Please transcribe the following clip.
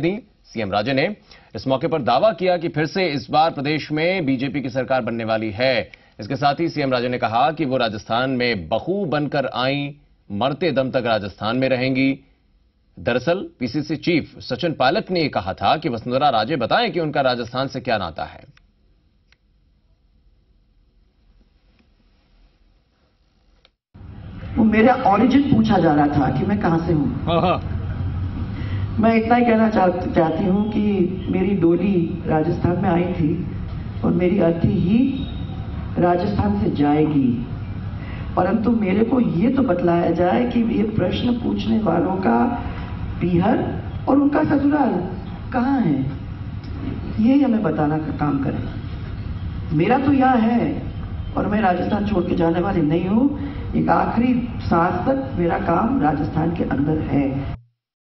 दी CM राजे ने। इस मौके पर दावा किया कि फिर से इस बार प्रदेश में बीजेपी की सरकार बनने वाली है। इसके साथ ही सीएम राजे ने कहा कि वो राजस्थान में बहू बनकर आई, मरते दम तक राजस्थान में रहेंगी। दरअसल पीसीसी चीफ सचिन पायलट ने कहा था कि वसुंधरा राजे बताएं कि उनका राजस्थान से क्या नाता है। वो मेरा ओरिजिन पूछा जा रहा था कि मैं कहां से हूं। मैं इतना ही कहना चाहती हूं कि मेरी डोली राजस्थान में आई थी और मेरी अर्थी ही राजस्थान से जाएगी, परंतु मेरे को ये तो बतलाया जाए कि ये प्रश्न पूछने वालों का पीहर और उनका ससुराल कहां है, ये हमें बताना का काम करें। मेरा तो यह है और मैं राजस्थान छोड़ के जाने वाली नहीं हूं। एक आखिरी सांस तक मेरा काम राजस्थान के अंदर है।